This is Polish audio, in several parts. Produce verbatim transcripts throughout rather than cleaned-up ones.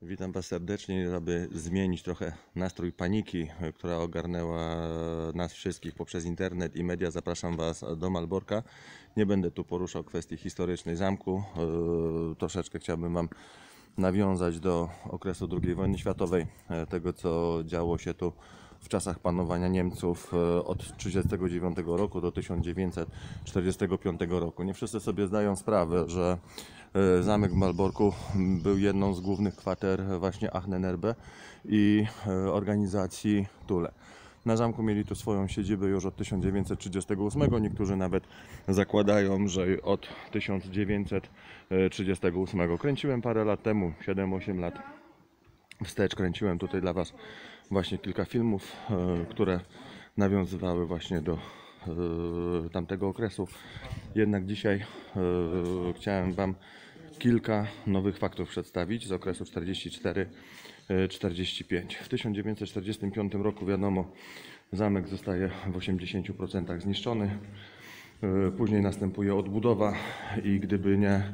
Witam Was serdecznie, aby zmienić trochę nastrój paniki, która ogarnęła nas wszystkich poprzez internet i media. Zapraszam Was do Malborka. Nie będę tu poruszał kwestii historycznej zamku. Yy, troszeczkę chciałbym Wam nawiązać do okresu drugiej wojny światowej, tego co działo się tu w czasach panowania Niemców od tysiąc dziewięćset trzydziestego dziewiątego roku do tysiąc dziewięćset czterdziestego piątego roku. Nie wszyscy sobie zdają sprawę, że zamek w Malborku był jedną z głównych kwater właśnie Ahnenerbe i organizacji Thule. Na zamku mieli tu swoją siedzibę już od tysiąc dziewięćset trzydziestego ósmego. Niektórzy nawet zakładają, że od tysiąc dziewięćset trzydziestego ósmego. Kręciłem parę lat temu, siedem osiem lat wstecz, kręciłem tutaj dla Was właśnie kilka filmów, które nawiązywały właśnie do tamtego okresu. Jednak dzisiaj chciałem Wam kilka nowych faktów przedstawić z okresu czterdzieści cztery czterdzieści pięć. W tysiąc dziewięćset czterdziestym piątym roku, wiadomo, zamek zostaje w osiemdziesięciu procentach zniszczony. Później następuje odbudowa i gdyby nie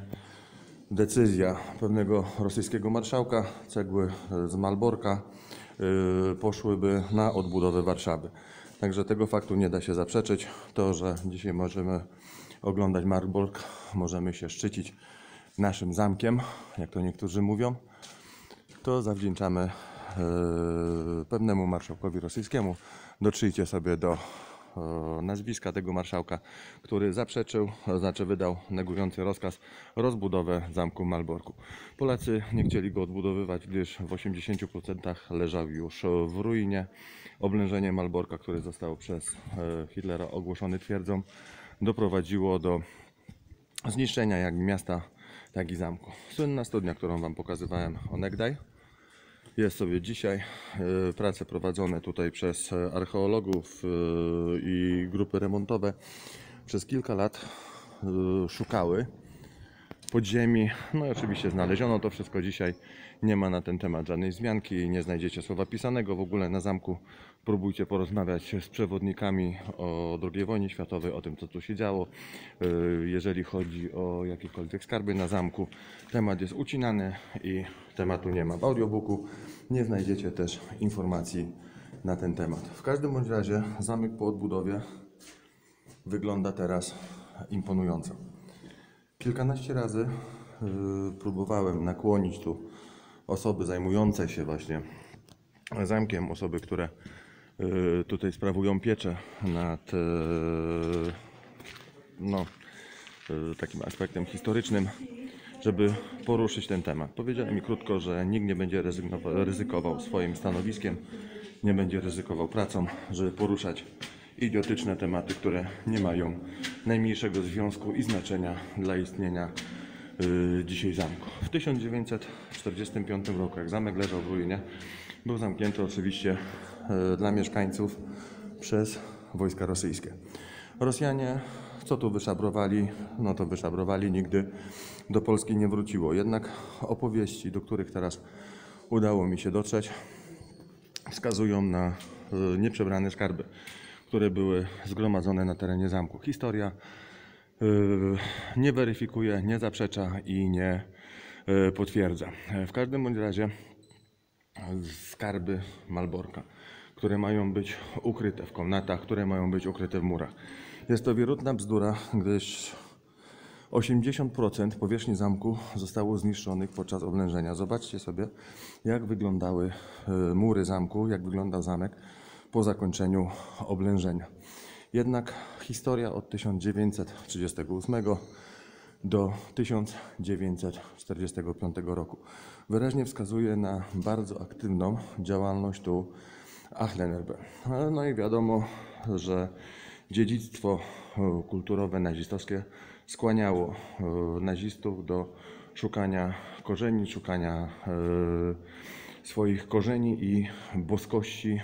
decyzja pewnego rosyjskiego marszałka, cegły z Malborka poszłyby na odbudowę Warszawy. Także tego faktu nie da się zaprzeczyć. To, że dzisiaj możemy oglądać Malbork, możemy się szczycić naszym zamkiem, jak to niektórzy mówią, to zawdzięczamy e, pewnemu marszałkowi rosyjskiemu. Dotrzyjcie sobie do e, nazwiska tego marszałka, który zaprzeczył, to znaczy wydał negujący rozkaz rozbudowę zamku w Malborku. Polacy nie chcieli go odbudowywać, gdyż w osiemdziesięciu procentach leżał już w ruinie. Oblężenie Malborka, które zostało przez e, Hitlera ogłoszone twierdzą, doprowadziło do zniszczenia jak miasta, tak i zamku. Słynna studnia, którą Wam pokazywałem onegdaj, jest sobie dzisiaj. Prace prowadzone tutaj przez archeologów i grupy remontowe przez kilka lat szukały podziemi. No i oczywiście znaleziono to wszystko dzisiaj. Nie ma na ten temat żadnej wzmianki, nie znajdziecie słowa pisanego w ogóle na zamku. Próbujcie porozmawiać z przewodnikami o drugiej wojnie światowej, o tym co tu się działo. Jeżeli chodzi o jakiekolwiek skarby na zamku, temat jest ucinany i tematu nie ma. W audiobooku nie znajdziecie też informacji na ten temat. W każdym bądź razie zamek po odbudowie wygląda teraz imponująco. Kilkanaście razy yy, próbowałem nakłonić tu osoby zajmujące się właśnie zamkiem, osoby, które yy, tutaj sprawują pieczę nad yy, no, yy, takim aspektem historycznym, żeby poruszyć ten temat. Powiedziałem mi krótko, że nikt nie będzie ryzykował swoim stanowiskiem, nie będzie ryzykował pracą, żeby poruszać idiotyczne tematy, które nie mają najmniejszego związku i znaczenia dla istnienia yy, dzisiaj zamku. W tysiąc dziewięćset czterdziestym piątym roku, jak zamek leżał w ruinie, był zamknięty oczywiście yy, dla mieszkańców przez wojska rosyjskie. Rosjanie co tu wyszabrowali? No to wyszabrowali, nigdy do Polski nie wróciło. Jednak opowieści, do których teraz udało mi się dotrzeć, wskazują na yy, nieprzebrane skarby, które były zgromadzone na terenie zamku. Historia yy, nie weryfikuje, nie zaprzecza i nie yy, potwierdza. W każdym bądź razie skarby Malborka, które mają być ukryte w komnatach, które mają być ukryte w murach. Jest to wierutna bzdura, gdyż osiemdziesiąt procent powierzchni zamku zostało zniszczonych podczas oblężenia. Zobaczcie sobie, jak wyglądały yy, mury zamku, jak wyglądał zamek po zakończeniu oblężenia. Jednak historia od tysiąc dziewięćset trzydziestego ósmego do tysiąc dziewięćset czterdziestego piątego roku wyraźnie wskazuje na bardzo aktywną działalność tu Ahnenerbe. No i wiadomo, że dziedzictwo kulturowe nazistowskie skłaniało nazistów do szukania korzeni, szukania swoich korzeni i boskości.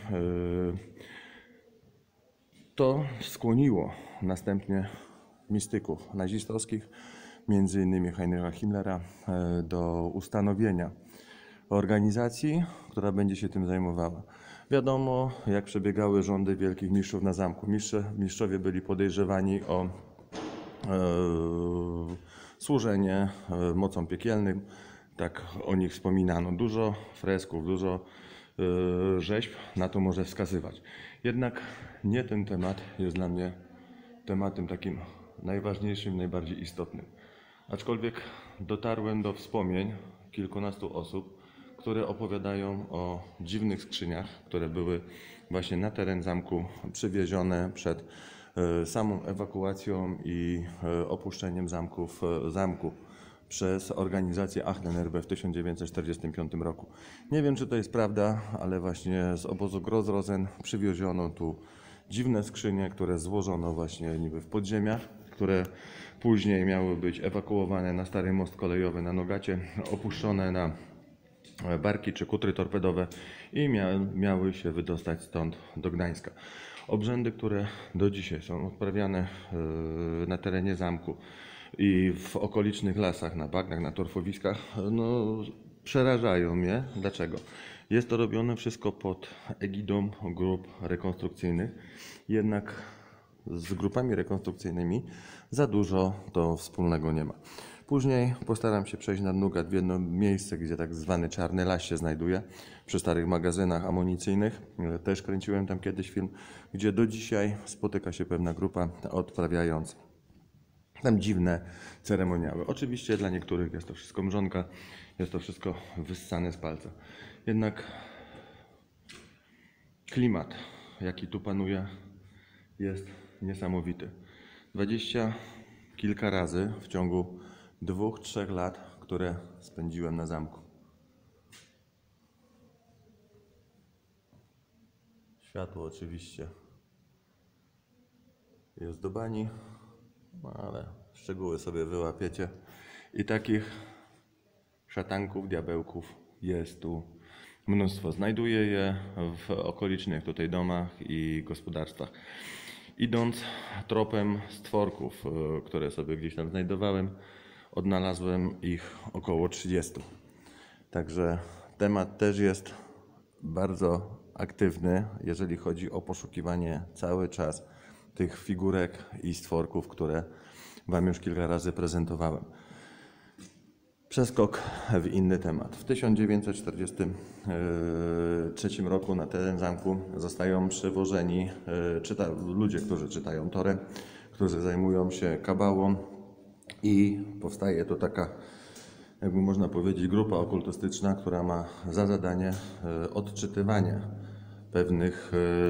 To skłoniło następnie mistyków nazistowskich, między innymi Heinricha Himmlera, do ustanowienia organizacji, która będzie się tym zajmowała. Wiadomo, jak przebiegały rządy wielkich mistrzów na zamku. Mistrze, mistrzowie byli podejrzewani o e, służenie e, mocom piekielnym, tak o nich wspominano. Dużo fresków, dużo yy, rzeźb na to może wskazywać. Jednak nie ten temat jest dla mnie tematem takim najważniejszym, najbardziej istotnym. Aczkolwiek dotarłem do wspomnień kilkunastu osób, które opowiadają o dziwnych skrzyniach, które były właśnie na teren zamku przywiezione przed e, samą ewakuacją i e, opuszczeniem zamków, e, zamku przez organizację Ahnenerbe w tysiąc dziewięćset czterdziestym piątym roku. Nie wiem, czy to jest prawda, ale właśnie z obozu Gross-Rosen przywieziono tu dziwne skrzynie, które złożono właśnie niby w podziemiach, które później miały być ewakuowane na stary most kolejowy na Nogacie, opuszczone na barki czy kutry torpedowe i mia miały się wydostać stąd do Gdańska. Obrzędy, które do dzisiaj są odprawiane yy, na terenie zamku i w okolicznych lasach, na bagnach, na torfowiskach, no, przerażają mnie. Dlaczego? Jest to robione wszystko pod egidą grup rekonstrukcyjnych, jednak z grupami rekonstrukcyjnymi za dużo to wspólnego nie ma. Później postaram się przejść na Nugat w jedno miejsce, gdzie tak zwany Czarny Las się znajduje, przy starych magazynach amunicyjnych. Też kręciłem tam kiedyś film, gdzie do dzisiaj spotyka się pewna grupa odprawiając tam dziwne ceremoniały. Oczywiście dla niektórych jest to wszystko mrzonka, jest to wszystko wyssane z palca. Jednak klimat, jaki tu panuje, jest niesamowity. Dwadzieścia kilka razy w ciągu dwóch, trzech lat, które spędziłem na zamku. Światło oczywiście jest do bani, no ale szczegóły sobie wyłapiecie. I takich szatanków, diabełków jest tu mnóstwo. Znajduję je w okolicznych tutaj domach i gospodarstwach. Idąc tropem stworków, które sobie gdzieś tam znajdowałem, odnalazłem ich około trzydziestu. Także temat też jest bardzo aktywny, jeżeli chodzi o poszukiwanie cały czas tych figurek i stworków, które Wam już kilka razy prezentowałem. Przeskok w inny temat. W tysiąc dziewięćset czterdziestym trzecim roku na teren zamku zostają przywożeni czyta, ludzie, którzy czytają Torę, którzy zajmują się kabałą i powstaje to taka, jakby można powiedzieć, grupa okultystyczna, która ma za zadanie odczytywanie pewnych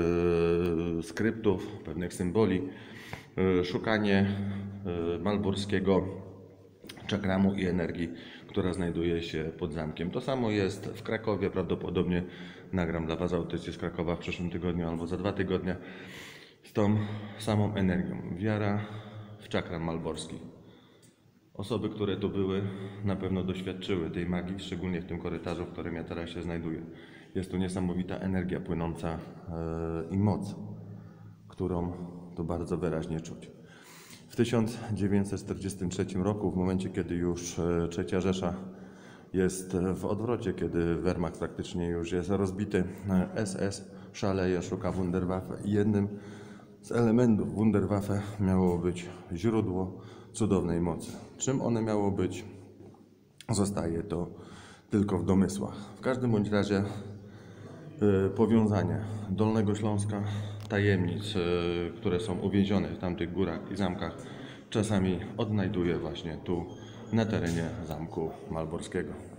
skryptów, pewnych symboli, szukanie malborskiego czakramu i energii, która znajduje się pod zamkiem. To samo jest w Krakowie, prawdopodobnie nagram dla Was audycję z Krakowa w przyszłym tygodniu albo za dwa tygodnie z tą samą energią. Wiara w czakram malborski. Osoby, które tu były, na pewno doświadczyły tej magii, szczególnie w tym korytarzu, w którym ja teraz się znajduję. Jest tu niesamowita energia płynąca yy, i moc, którą tu bardzo wyraźnie czuć. W tysiąc dziewięćset czterdziestym trzecim roku, w momencie kiedy już trzecia Rzesza jest w odwrocie, kiedy Wehrmacht praktycznie już jest rozbity, S S szaleje, szuka Wunderwaffe i jednym z elementów Wunderwaffe miało być źródło cudownej mocy. Czym one miało być, zostaje to tylko w domysłach. W każdym bądź razie yy, powiązanie Dolnego Śląska, tajemnic, yy, które są uwięzione w tamtych górach i zamkach, czasami odnajduje właśnie tu na terenie Zamku Malborskiego.